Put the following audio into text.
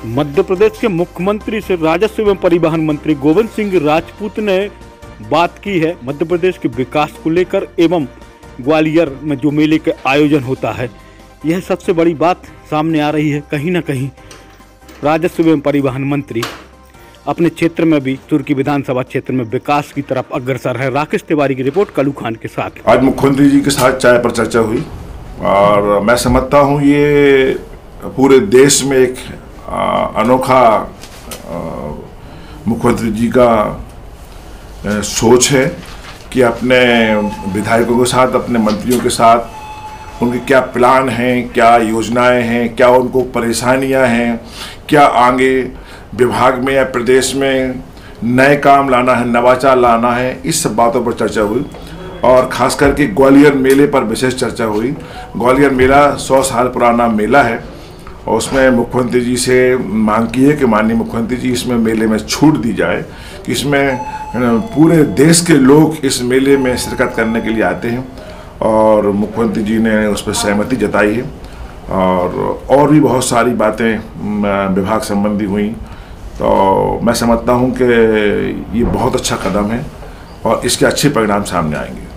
मध्य प्रदेश के मुख्यमंत्री से राजस्व एवं परिवहन मंत्री गोविंद सिंह राजपूत ने बात की है मध्य प्रदेश के विकास को लेकर एवं ग्वालियर में जो मेले का आयोजन होता है, यह सबसे बड़ी बात सामने आ रही है। कहीं ना कहीं राजस्व एवं परिवहन मंत्री अपने क्षेत्र में भी तुर्की विधानसभा क्षेत्र में विकास की तरफ अग्रसर है। राकेश तिवारी की रिपोर्ट कलू खान के साथ। आज मुख्यमंत्री जी के साथ चाय पर चर्चा हुई और मैं समझता हूँ ये पूरे देश में एक अनोखा मुख्यमंत्री जी का सोच है कि अपने विधायकों के साथ, अपने मंत्रियों के साथ उनके क्या प्लान हैं, क्या योजनाएं हैं, क्या उनको परेशानियां हैं, क्या आगे विभाग में या प्रदेश में नए काम लाना है, नवाचार लाना है, इस सब बातों पर चर्चा हुई। और खास करके ग्वालियर मेले पर विशेष चर्चा हुई। ग्वालियर मेला 100 साल पुराना मेला है और उसमें मुख्यमंत्री जी से मांग की है कि माननीय मुख्यमंत्री जी इसमें मेले में छूट दी जाए कि इसमें पूरे देश के लोग इस मेले में शिरकत करने के लिए आते हैं और मुख्यमंत्री जी ने उस पर सहमति जताई है। और भी बहुत सारी बातें विभाग संबंधी हुई। तो मैं समझता हूं कि ये बहुत अच्छा कदम है और इसके अच्छे परिणाम सामने आएंगे।